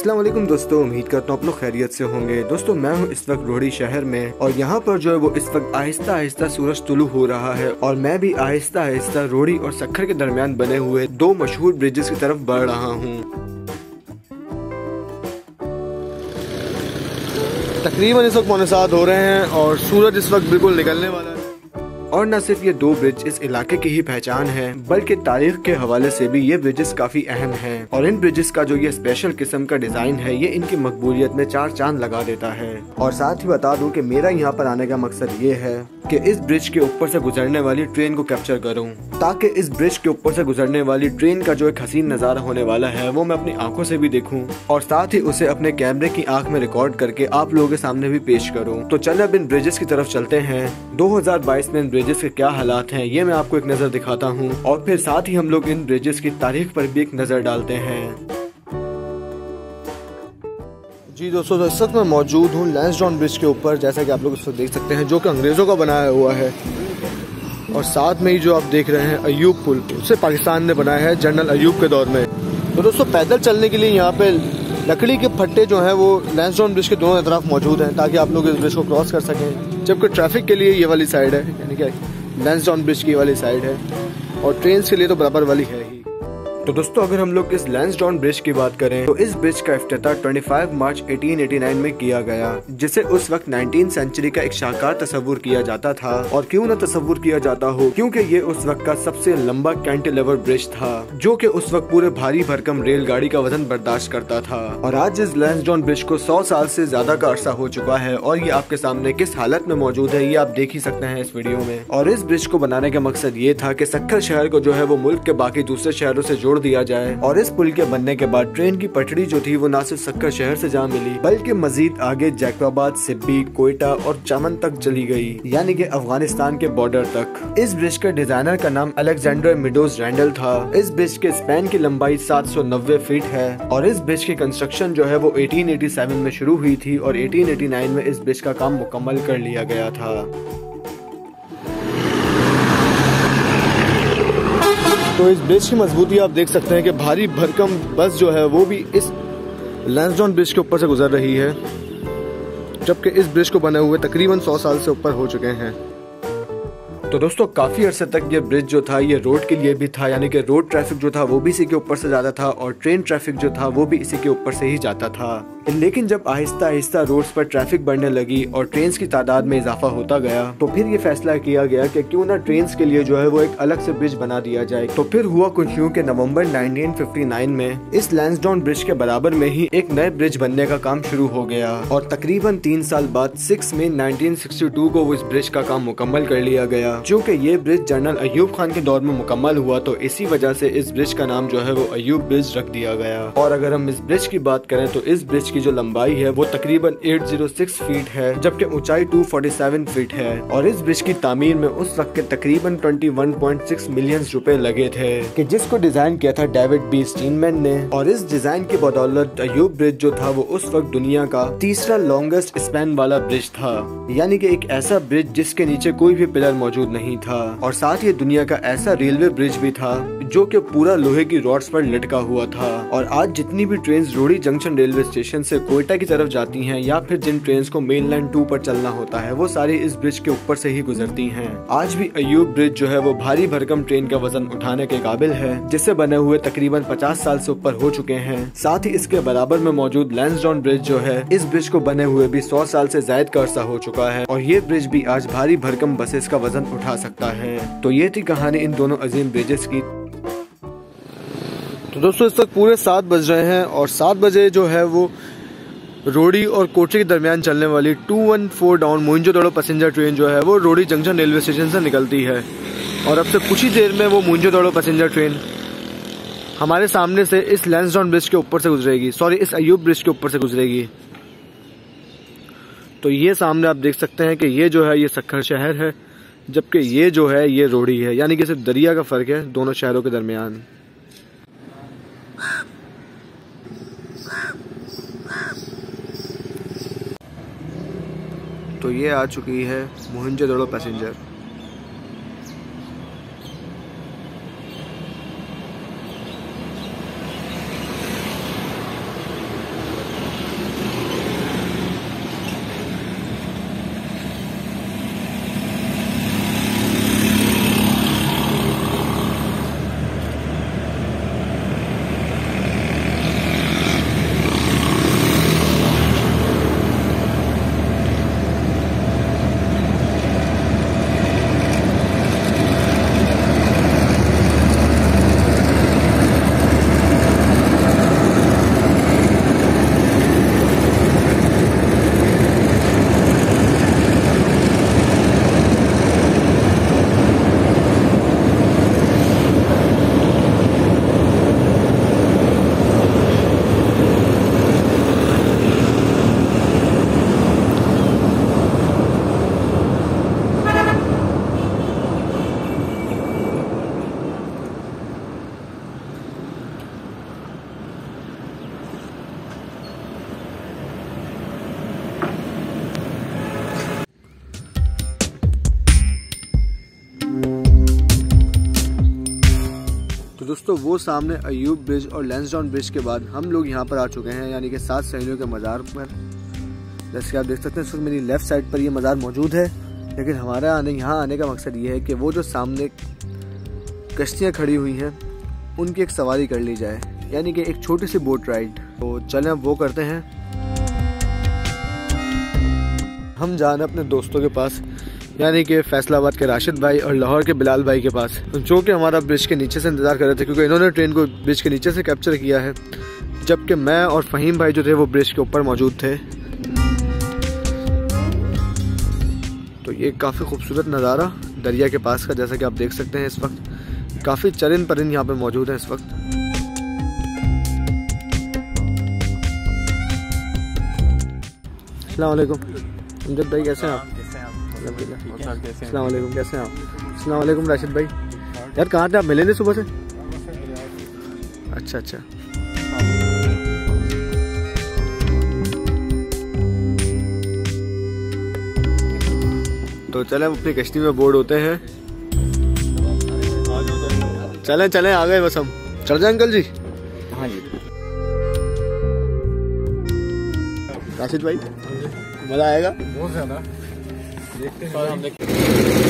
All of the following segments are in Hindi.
अस्सलाम वालेकुम दोस्तों, उम्मीद करता हूँ आप लोग खैरियत से होंगे। दोस्तों मैं हूँ इस वक्त रोहड़ी शहर में और यहाँ पर जो है वो इस वक्त आहिस्ता आहिस्ता सूरज तुलू हो रहा है और मैं भी आहिस्ता आहिस्ता रोहड़ी और सक्खर के दरमियान बने हुए दो मशहूर ब्रिजेस की तरफ बढ़ रहा हूँ। तकरीबन इस वक्त 6:45 हो रहे हैं और सूरज इस वक्त बिल्कुल निकलने वाला है। और न सिर्फ ये दो ब्रिज इस इलाके की ही पहचान है बल्कि तारीख के हवाले से भी ये ब्रिजेस काफी अहम हैं और इन ब्रिजेस का जो ये स्पेशल किस्म का डिजाइन है ये इनकी मकबूलियत में चार चांद लगा देता है। और साथ ही बता दूं कि मेरा यहाँ पर आने का मकसद ये है कि इस ब्रिज के ऊपर से गुजरने वाली ट्रेन को कैप्चर करूं ताकि इस ब्रिज के ऊपर से गुजरने वाली ट्रेन का जो एक हसीन नज़ारा होने वाला है वो मैं अपनी आंखों से भी देखूं और साथ ही उसे अपने कैमरे की आंख में रिकॉर्ड करके आप लोगों के सामने भी पेश करूं। तो चल अब इन ब्रिजेस की तरफ चलते हैं। 2022 में इन ब्रिजेस के क्या हालात हैं ये मैं आपको एक नज़र दिखाता हूँ और फिर साथ ही हम लोग इन ब्रिजेस की तारीख पर भी एक नज़र डालते हैं। जी दोस्तों, इस वक्त मैं मौजूद हूँ लैंसडाउन ब्रिज के ऊपर, जैसा कि आप लोग इसको देख सकते हैं, जो कि अंग्रेज़ों का बनाया हुआ है। और साथ में ही जो आप देख रहे हैं अयूब पुल, उसे पाकिस्तान ने बनाया है जनरल अयूब के दौर में। तो दोस्तों पैदल चलने के लिए यहाँ पे लकड़ी के फट्टे जो हैं वो लैंसडाउन ब्रिज के दोनों तरफ मौजूद हैं ताकि आप लोग इस ब्रिज को क्रॉस कर सकें। जबकि ट्रैफिक के लिए ये वाली साइड है, यानी कि लैंसडाउन ब्रिज की वाली साइड है और ट्रेन के लिए तो बराबर वाली है ही। तो दोस्तों अगर हम लोग इस लैंसडाउन ब्रिज की बात करें तो इस ब्रिज का इफ्तिताह 25 मार्च 1889 में किया गया, जिसे उस वक्त 19वीं सेंचुरी का एक शाहकार तस्वुर किया जाता था। और क्यों न तस्वुर किया जाता हो, क्योंकि ये उस वक्त का सबसे लंबा कैंटिलीवर ब्रिज था जो कि उस वक्त पूरे भारी भरकम रेलगाड़ी का वजन बर्दाश्त करता था। और आज इस लैंसडाउन ब्रिज को 100 साल से ज्यादा का अरसा हो चुका है और ये आपके सामने किस हालत में मौजूद है ये आप देख ही सकते हैं इस वीडियो में। और इस ब्रिज को बनाने का मकसद ये था कि सक्खर शहर को जो है वो मुल्क के बाकी दूसरे शहरों से जोड़ दिया जाए। और इस पुल के बनने के बाद ट्रेन की पटड़ी जो थी वो न सिर्फ सक्खर शहर से जा मिली बल्कि मजीद आगे जैकबाबाद, सिब्बी, कोयटा और चमन तक चली गई, यानी कि अफगानिस्तान के बॉर्डर तक। इस ब्रिज के डिजाइनर का नाम अलेक्जेंडर मिडोज रैंडल था। इस ब्रिज के स्पैन की लंबाई 790 फीट है और इस ब्रिज की कंस्ट्रक्शन जो है वो 1887 में शुरू हुई थी और 1889 में इस ब्रिज का काम मुकम्मल कर लिया गया था। तो इस ब्रिज की मजबूती आप देख सकते हैं कि भारी भरकम बस जो है वो भी इस लैंसडाउन ब्रिज के ऊपर से गुजर रही है, जबकि इस ब्रिज को बने हुए तकरीबन 100 साल से ऊपर हो चुके हैं। तो दोस्तों काफी अरसे तक ये ब्रिज जो था ये रोड के लिए भी था, यानी कि रोड ट्रैफिक जो था वो भी इसी के ऊपर से जाता था और ट्रेन ट्रैफिक जो था वो भी इसी के ऊपर से ही जाता था। लेकिन जब आहिस्ता आहिस्ता रोड्स पर ट्रैफिक बढ़ने लगी और ट्रेन्स की तादाद में इजाफा होता गया तो फिर ये फैसला किया गया कि क्यों ना ट्रेन्स के लिए जो है वो एक अलग से ब्रिज बना दिया जाए। तो फिर हुआ कुछ यूं कि नवंबर 1959 में इस लैंसडाउन ब्रिज के बराबर में ही एक नए ब्रिज बनने का काम शुरू हो गया और तकरीबन 3 साल बाद 6 मई 1962 को इस ब्रिज का काम मुकम्मल कर लिया गया। चूँकि ये ब्रिज जनरल अयूब खान के दौर में मुकम्मल हुआ तो इसी वजह से इस ब्रिज का नाम जो है वो अयूब ब्रिज रख दिया गया। और अगर हम इस ब्रिज की बात करें तो इस ब्रिज की जो लंबाई है वो तकरीबन 806 फीट है, जबकि ऊंचाई 247 फीट है। और इस ब्रिज की तामीर में उस वक्त के तकरीबन 21.6 मिलियन रुपए लगे थे कि जिसको डिजाइन किया था डेविड बी स्टीनमैन ने। और इस डिजाइन की बदौलत अयूब ब्रिज जो था वो उस वक्त दुनिया का तीसरा लॉन्गेस्ट स्पैन वाला ब्रिज था, यानी कि एक ऐसा ब्रिज जिसके नीचे कोई भी पिलर मौजूद नहीं था। और साथ ही दुनिया का ऐसा रेलवे ब्रिज भी था जो कि पूरा लोहे की रॉड्स पर लटका हुआ था। और आज जितनी भी train Rohri junction railway station से कोयटा की तरफ जाती हैं या फिर जिन ट्रेन को मेनलैंड 2 पर चलना होता है वो सारी इस ब्रिज के ऊपर से ही गुजरती हैं। आज भी अयूब ब्रिज जो है वो भारी भरकम ट्रेन का वजन उठाने के काबिल है, जिसे बने हुए तकरीबन 50 साल से ऊपर हो चुके हैं। साथ ही इसके बराबर में मौजूद लैंसडाउन ब्रिज जो है इस ब्रिज को बने हुए भी 100 साल से ज्यादा का अरसा हो चुका है और ये ब्रिज भी आज भारी भरकम बसेस का वजन उठा सकता है। तो ये थी कहानी इन दोनों अजीम ब्रिजेस की। तो दोस्तों इस वक्त पूरे 7 बज रहे हैं और 7 बजे जो है वो रोहड़ी और कोटे के दरमियान चलने वाली 214 डाउन मोइंजोदड़ो पैसेंजर ट्रेन जो है वो रोहड़ी जंक्शन रेलवे स्टेशन से निकलती है और अब से कुछ ही देर में वो मोइंजोदड़ो पैसेंजर ट्रेन हमारे सामने से इस लैंसडाउन ब्रिज के ऊपर से गुजरेगी, सॉरी इस अयूब ब्रिज के ऊपर से गुजरेगी। तो ये सामने आप देख सकते हैं कि ये जो है ये सक्खर शहर है, जबकि ये जो है ये रोहड़ी है, यानी कि सिर्फ दरिया का फर्क है दोनों शहरों के दरमियान। तो ये आ चुकी है मोइंजोदड़ो पैसेंजर। दोस्तों वो सामने अयूब ब्रिज और लैंसडाउन ब्रिज के बाद हम लोग यहाँ पर आ चुके हैं, यानी कि 7 सहेलियों के मज़ार पर। जैसे कि आप देख सकते हैं इस वक्त मेरी लेफ़्ट साइड पर ये मज़ार मौजूद है, लेकिन हमारा यहाँ आने का मकसद ये है कि वो जो सामने कश्तियाँ खड़ी हुई हैं उनकी एक सवारी कर ली जाए, यानी कि एक छोटी सी बोट राइड। तो चलें अब वो करते हैं। हम जाना अपने दोस्तों के पास, यानी कि फैसलाबाद के राशिद भाई और लाहौर के बिलाल भाई के पास, जो कि हमारा ब्रिज के नीचे से इंतज़ार कर रहे थे, क्योंकि इन्होंने ट्रेन को ब्रिज के नीचे से कैप्चर किया है, जबकि मैं और फ़हीम भाई जो थे वो ब्रिज के ऊपर मौजूद थे। तो ये काफ़ी खूबसूरत नज़ारा दरिया के पास का, जैसा कि आप देख सकते हैं इस वक्त काफ़ी चरिंद परिंद यहाँ पर मौजूद हैं इस वक्त। अस्सलाम वालेकुम अमजद भाई, कैसे हैं आप? अस्सलाम वालेकुम, कैसे हैं आप? अस्सलाम वालेकुम राशिद भाई। यार कहाँ थे आप, मिले नहीं सुबह से? अच्छा अच्छा। तो चलें अपनी कश्ती में बोर्ड होते हैं। चलें चलें आ गए बस हम। चल जाए अंकल जी? हाँ जी। राशिद भाई मज़ा आएगा बहुत ज़्यादा, देखते हैं हम देखते हैं।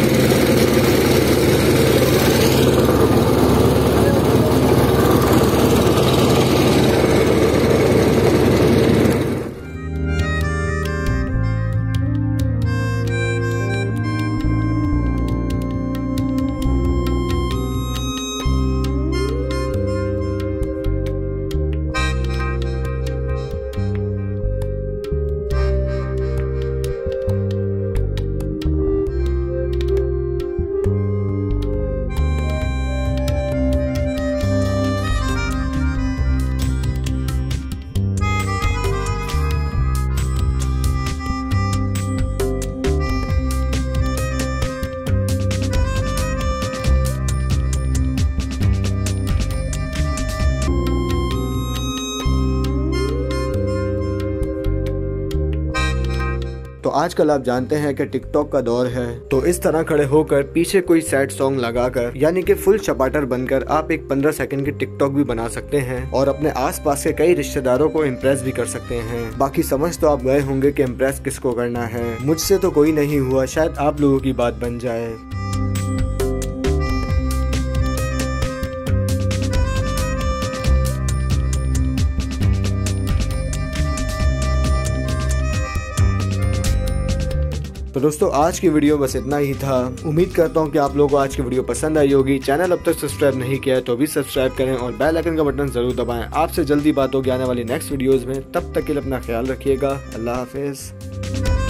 तो आजकल आप जानते हैं कि टिकटॉक का दौर है, तो इस तरह खड़े होकर पीछे कोई सैड सॉन्ग लगाकर, यानी कि फुल चपाटर बनकर आप एक 15 सेकंड की टिकटॉक भी बना सकते हैं और अपने आसपास के कई रिश्तेदारों को इम्प्रेस भी कर सकते हैं। बाकी समझ तो आप गए होंगे कि इम्प्रेस किसको करना है। मुझसे तो कोई नहीं हुआ, शायद आप लोगों की बात बन जाए। तो दोस्तों आज की वीडियो बस इतना ही था। उम्मीद करता हूँ कि आप लोगों को आज की वीडियो पसंद आई होगी। चैनल अब तक सब्सक्राइब नहीं किया है तो भी सब्सक्राइब करें और बेल आइकन का बटन जरूर दबाएं। आपसे जल्दी बात होगी आने वाली नेक्स्ट वीडियोस में। तब तक के लिए अपना ख्याल रखिएगा। अल्लाह हाफिज़।